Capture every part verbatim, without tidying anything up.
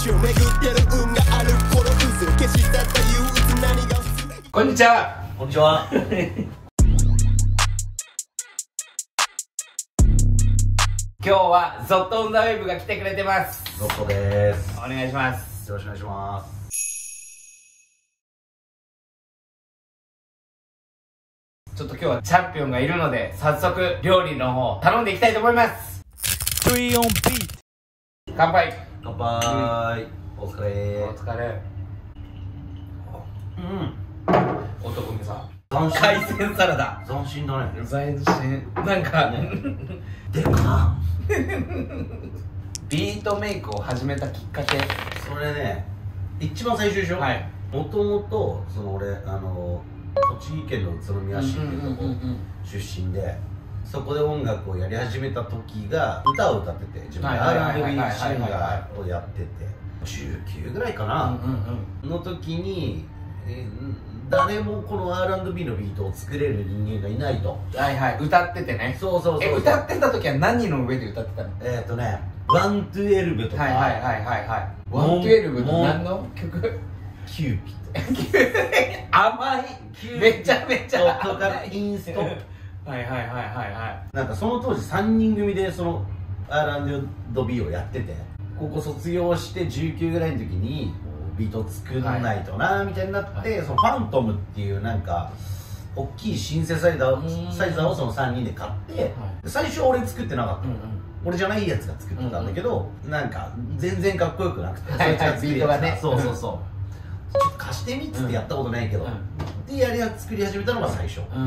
周巡ってる運があるこの渦消し去った憂鬱何がこんにちは。 こんにちは。 今日はゾットオンザウェーブが来てくれてます。 ロットです。 お願いします。 よろしくお願いします。 ちょっと今日はチャンピオンがいるので早速料理の方頼んでいきたいと思います。乾杯。 乾杯。お疲れ。 お疲れ。 うん。 男気さ斬新。 海鮮サラダ斬新だね。 斬新。なんかでかビートメイクを始めたきっかけ。 それね、一番最初でしょ。 はい。 もともとその俺あの栃木県の宇都宮市っていうとこ出身で、そこで音楽をやり始めた時が歌を歌ってて、自分で アールアンドビー シンガーをやっててじゅうきゅうぐらいかなの時に、えー、誰もこの アールアンドビー のビートを作れる人間がいないと。 はいはい、歌っててね。 そうそうそう。 え、歌ってた時は何の上で歌ってたの？ えっとね、ワントゥエルブとか、 はいはいはいはいはい。ワントゥエルブの何の曲？ キューピッド。 甘い。めちゃめちゃ甘い。とかインスト。 はいはいはいはいはい。 なんかその当時さんにん組でその アールアンドビー をやってて、高校卒業してじゅうきゅうぐらいの時にビート作んないとなみたいになって、はい、そのファントムっていうなんか大きいシンセサイザーサイザーをそのさんにんで買って、はい、最初は俺作ってなかった、うんうん、俺じゃないやつが作ってたんだけど、うんうん、なんか全然かっこよくなくて、 はいはい、ビートがね、 そうそうそうちょっと貸してみっつってやったことないけど、うん、でやり作り始めたのが最初。うん、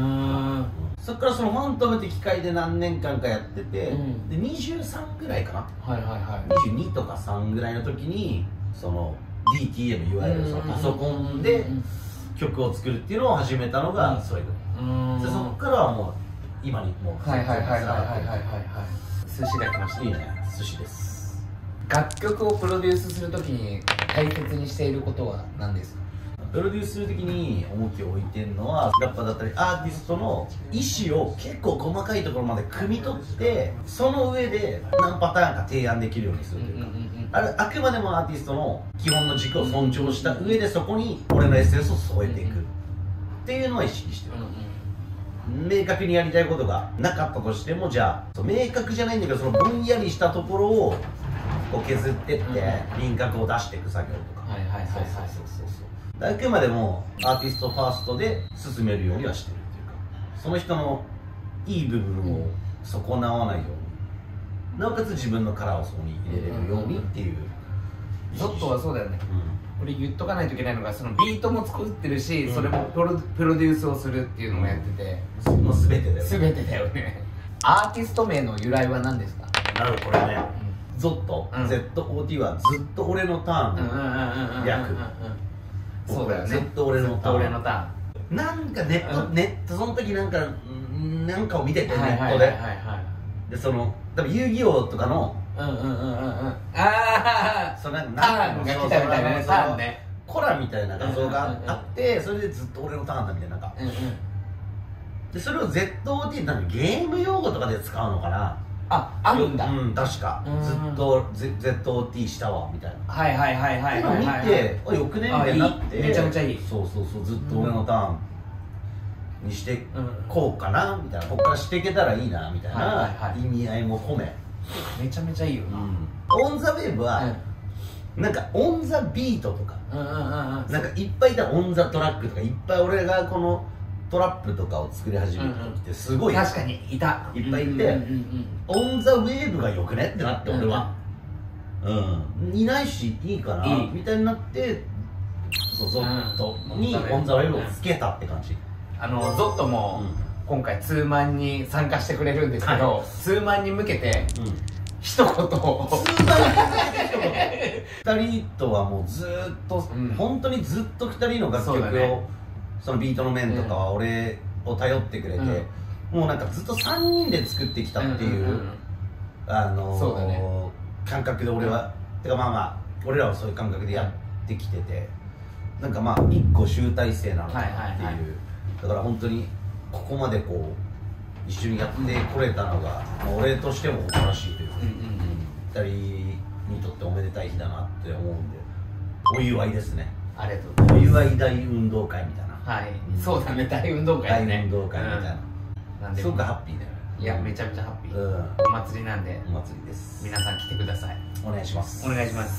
そっからそのファントムって機械で何年間かやってて、うん、でにじゅうさんぐらいかな、はいはいはい、にじゅうにとかさんぐらいの時にその ディーティーエム いわゆるそのパソコンで曲を作るっていうのを始めたのがそれぐらいで、そっからはもう今にもうはいはいはいはいはいはいはい寿司が来ました。 いいね、寿司です。 楽曲をプロデュースするときに大切にしていることは何ですか？ プロデュースするときに重きを置いてるのは、ラッパーだったりアーティストの意思を結構細かいところまで汲み取って、その上で何パターンか提案できるようにするというか、あれあくまでもアーティストの基本の軸を尊重した上で、そこに俺のエッセンスを添えていくっていうのは意識してる。明確にやりたいことがなかったとしても、じゃあ明確じゃないんだけどそのぼんやりしたところをこう削ってって輪郭を出していく作業とか、そうそうそうそう、あくまでもアーティストファーストで進めるようにはしてるっていうか、その人のいい部分を損なわないように、なおかつ自分のカラーをそこに入れれるようにっていう。 ゾットはそうだよね、うん、これ言っとかないといけないのが、そのビートも作ってるし、うん、それもプロ、プロデュースをするっていうのもやってて、 うん、もう全てだよね。 全てだよね。アーティスト名の由来は何ですか？ なるほど、これね、ゾット、うん、ゼットオーティー はずっと俺のターンの略。 そうだよね、 ずっと俺のターン。 俺のターン。なんかネット、うん、ネットその時なんかなんかを見てて、ネットで。でその多分遊戯王とかのうんうんうんうんうんああそのなんかターンが来たみたいなね、ターンね、 コラみたいな画像があって、それでずっと俺のターンだみたいな、なんかでそれを ゼットオーティー ってゲーム用語とかで使うのかな。 あ、あるんだ。 うん、確かずっと ゼットオーティー したわみたいな。 はいはいはいはいはいはい。見て、あ、よくねみたいになって、 めちゃめちゃいい。 そうそうそう、ずっと俺のターンにしてこうかなみたいな、ここからしていけたらいいなみたいな意味合いも込め、 めちゃめちゃいいよな。 オンザウェーブはなんかオンザビートとか、なんかいっぱいいたオンザトラックとか、いっぱい俺がこのトラップとかを作り始めた時ってすごい確かにいたいっぱいいて、オンザウェーブがよくねってなって、俺はうんいないしいいかなみたいになって、そうゾットにオンザウェーブをつけたって感じ。 あのゾットも今回ツーマンに参加してくれるんですけど、ツーマンに向けて一言を、 ツーマンに向けて一言、ふたりとはもうずっと本当にずっとふたりの楽曲を、そのビートの面とかは俺を頼ってくれて、もうなんかずっとさんにんで作ってきたっていうあの感覚で俺は、てかまあまあ俺らはそういう感覚でやってきてて、なんかまあ一個集大成なのかなっていう。だから本当にここまでこう一緒にやってこれたのが、まあ、俺としても誇らしいというか、ふたりにとっておめでたい日だなって思うんで、お祝いですね。 ありがとうございます。 お祝い大運動会みたいな。 はい、そうだね、大運動会ね。 大運動会みたいな、 うん、なんですごくハッピーだよ。 いや、めちゃめちゃハッピー、 うん、 お祭りなんでお祭りです。 皆さん来てください。 お願いします。 お願いします。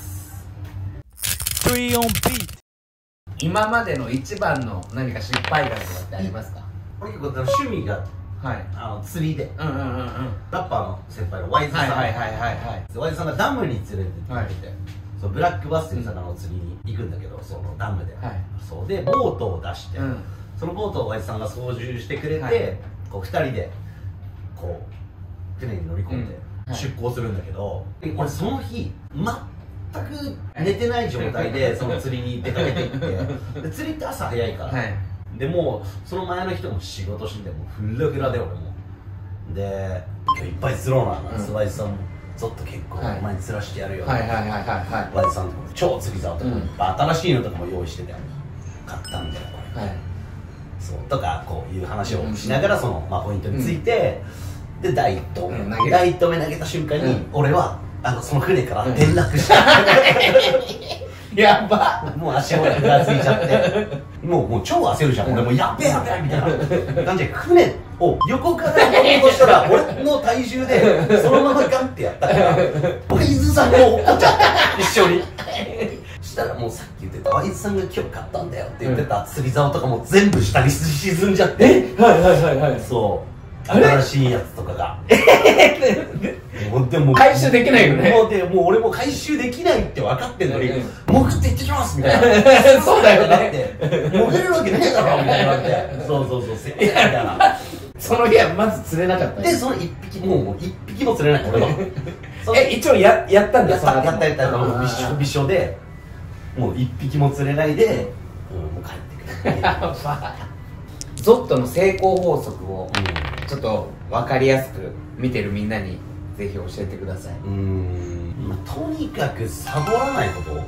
今までの一番の何か失敗談とかってありますか？ 俺結構趣味がはい、 あの釣りで、 うんうんうんうん、 ラッパーの先輩のワイズさん、 はいはいはいはいはい、 ワイズさんがダムに連れてってくれて、 はい、 そうブラックバスという魚を釣りに行くんだけど、そのダムで、 はい、 そうでボートを出して、うん、そのボートをワイズさんが操縦してくれて、はい、こうふたりでこう船に乗り込んで出港するんだけど、うん、はい、俺その日全く寝てない状態でその釣りに出かけていってで釣りって朝早いから、はい、でもうその前の日とも仕事しててもうフラフラで俺もで今日いっぱい釣ろうななんて、ワイズさんもちょっと結構お前に釣らしてやるよ、はいはいはいはいはい、ワイズさんとか超釣り竿とか、うん、新しいのとかも用意してて買ったんだよこれ、はい、そうとかこういう話をしながらその、まあ、ポイントについて、うん、で第一投目、うん、第一投目投げた瞬間に、うん、俺はあのその船から転落した、うん、やばもう足元にふらついちゃってもうもう超焦るじゃん、俺もうやっべえやべえみたいな感じで船を横から乗ろうとしたら俺の体重でそのままガンってやったからワイズさんも落っこっちゃった一緒にしたらもうさっき言ってたワイズさんが今日買ったんだよって言ってた釣り竿とかも全部下に沈んじゃって、えはいはいはいはい、そう新しいやつとかがもうでも回収できないよね。 もうでもう俺も回収できないって分かってんのに潜って行ってきますみたいなそうだよね潜れるわけねえだろみたいになってそうそうそうせっかくみたいなその日はまず釣れなかったでその一匹もうもう一匹も釣れない俺はえ一応ややったんだやったやったやったもうびしょびしょでもう一匹も釣れないで、うん、もう帰ってくるゾットの成功法則をちょっと分かりやすく見てるみんなにぜひ教えてください。うーん、まあ、とにかくサボらないこと、うん、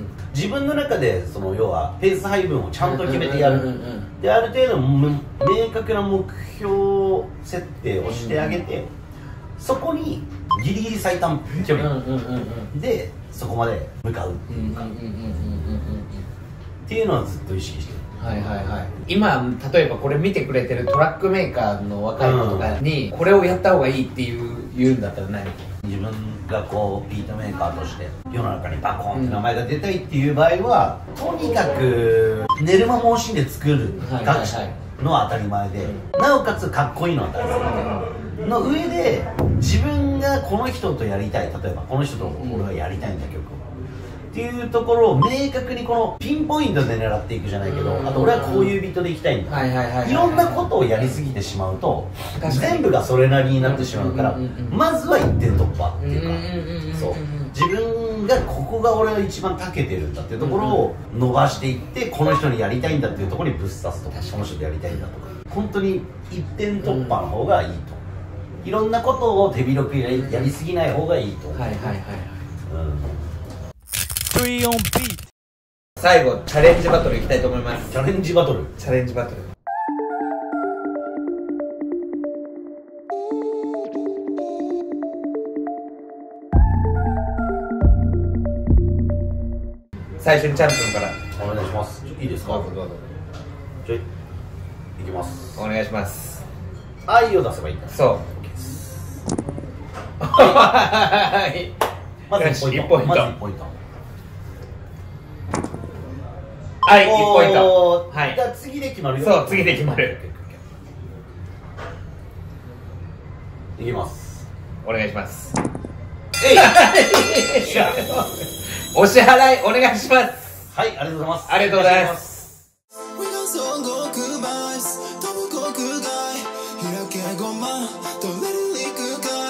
自分の中でその要はペース配分をちゃんと決めてやるである程度明確な目標設定をしてあげて、うん、そこにギリギリ最短距離でそこまで向かうっていうのはずっと意識してる。 はいはいはい、今例えばこれ見てくれてるトラックメーカーの若い子とかにこれをやった方がいいっていう言うんだったら何？ 自分がこうビートメーカーとして世の中にバコンって名前が出たいっていう場合は、うん、とにかく寝る間も惜しんで作る楽器のは当たり前で、なおかつかっこいいのは大切の上で自分がこの人とやりたい、例えばこの人と俺はやりたいんだ曲をっていうところを明確にこのピンポイントで狙っていくじゃないけど、あと俺はこういうビートでいきたいんだ、いろんなことをやりすぎてしまうと全部がそれなりになってしまうから、まずはいってん突破っていうか、そう自分がここが俺が一番長けてるんだっていうところを伸ばしていって、この人にやりたいんだっていうところにぶっ刺すとか、この人でやりたいんだとか、本当に一点突破の方がいいと、いろんなことを手広くやり、やりすぎない方がいいと。はいはいはいはい、 最後チャレンジバトルいきたいと思います。 チャレンジバトルチャレンジバトル最初にチャンピオンからお願いします。いいですか？どうぞどうぞ。じゃあいきます。 お願いします。 愛を出せばいいんだ。 そうまずいちポイント。まずいちポイント。 はい、いちポイント。 はい。じゃあ次で決まるよ。 そう、次で決まる。 いきます。 お願いします。えいお支払いお願いします。 はい、ありがとうございます。 ありがとうございます。 開けごま取れる陸が